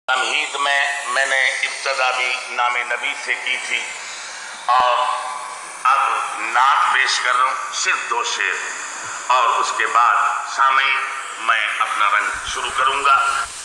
تمہید میں نے ابتدا بھی نام نبی سے کی تھی اور اب نعت پیش کر رہا ہوں، صرف 2 شعر، اور اس کے بعد سامعین میں اپنا رنگ شروع کروں گا۔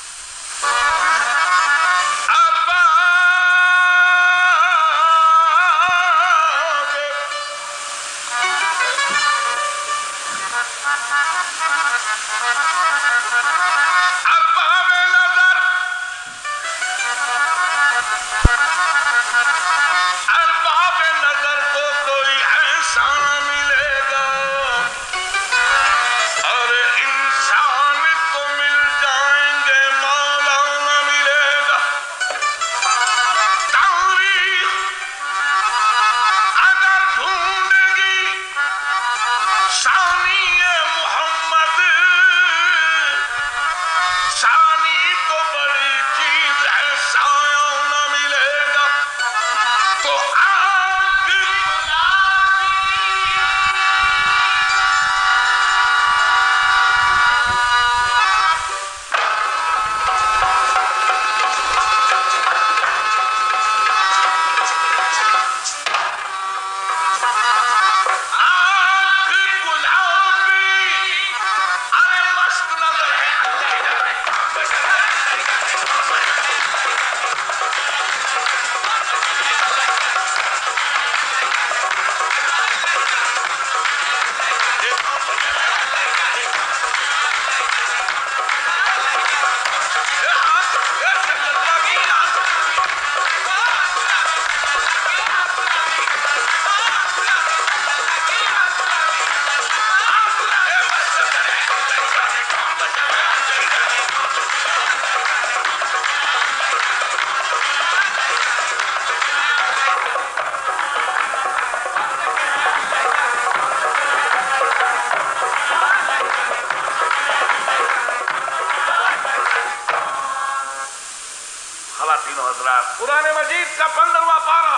قرآن مجید کا 15واں پارہ۔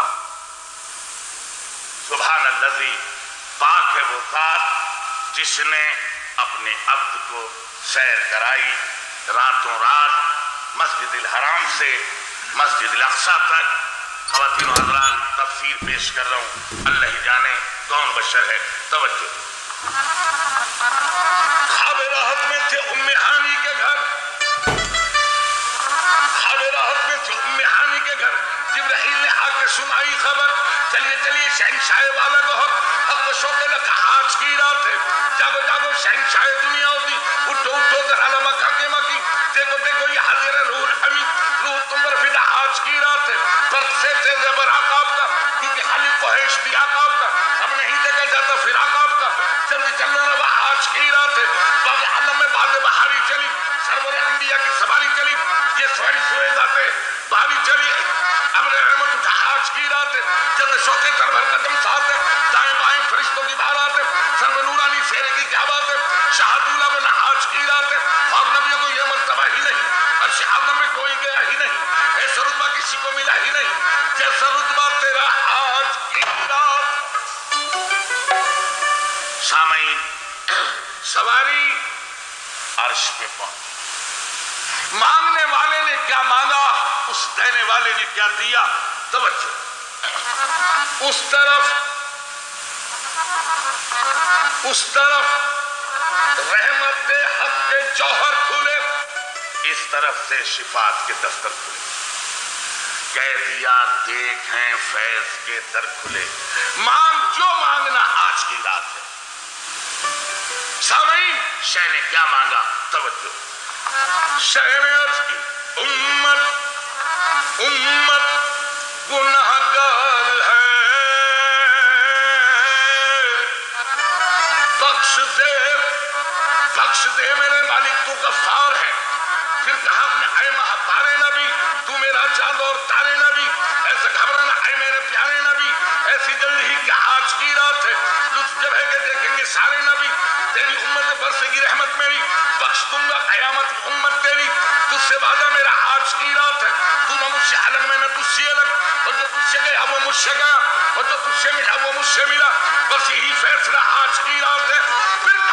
سبحان الذی، پاک ہے وہ ذات جس نے اپنے عبد کو سیر کرائی راتوں رات مسجد الحرام سے مسجد الاقصی تک۔ خواتین و حضرات، تفسیر پیش کر رہا ہوں، اللہ ہی جانے کون بشر ہے۔ توجہ۔ خواب راحت میں تھے ام ہانی کے گھر، خواب راحت میں تھے ام ہانی کے گھر، جبرائیل نے آ کے سنائی خبر، چلیے چلیے شہنشاہ والا گوھر، حق و شوق لکھا آج کی رات ہے، جاگو جاگو شہنشاہ دنیا ہوتی، اٹھو اٹھو ذرا علمہ کھاکے مکی، دیکھو دیکھو یہ حاضر ہے روح الحمید، روح تم پر فدا آج کی رات ہے، فرد سے تیز براق آپ کا، کیونکہ خالق کو ہے اشتیاق آپ کا، اب نہیں دیکھا جاتا فراق آپ کا، جلدی چلنا روا آج کی رات ہے، باغ عالم میں باد بہاری چلی، سرور انبیاء کی سواری چلی، یہ سواری سوئے جاتے بہاری چلی، امر رحمت اٹھا آج کی رات ہے، جلد شوق دربار قدم ساتھ ہے، دائیں بائیں فرشتوں کی بارات ہے، سرو نورانی سیرے کی کیا بات ہے، شاہ دولہ بنا آج کی رات ہے، اور نبیوں کو یہ مرتبہ ہی نہیں، عرش اعظم میں کوئی گیا ہی نہیں، ایسا رتبہ کسی کو ملا ہی نہیں، جیسا رتبہ تیرا آج کی رات۔ سامعین، سواری عرش پہ پہنچ، مانگنے والے نے کیا مانگا، اس دینے والے نے کیا دیا۔ توجہ، اس طرف رحمت حق کے جوہر کھلے، اس طرف سے شفاعت کے دفتر کھلے، قیدیات دیکھیں فیض کے در کھلے، مانگ جو مانگنا آج کی رات ہے۔ سامعین، شہ نے کیا مانگا؟ توجہ، شہ نے عرض کی، امت گناہگار ہے، بخش دے میرے مالک، تو غفار ہے۔ پھر کہا اپنے اے مہتارے نبی، تو میرا چاند اور تارے نبی، ایسا گھبرانا اے میرے پیارے نبی، ایسی جلدی ہی کہ آج کی رات ہے، لطف جب ہے کہ دیکھیں گے سارے نبی، تیری امت برسے گی رحمت میری، بخش دوں گا قیامت امت تیری، تجھ سے وعدہ میرا آج کی رات ہے، تو نہ مجھ سے الگ میں نہ تجھ سے الگ، اور جو تجھ سے گیا وہ مجھ سے گیا، اور جو تجھ سے ملا وہ مجھ سے ملا، بس یہی فیصلہ آج کی رات ہے۔ پھر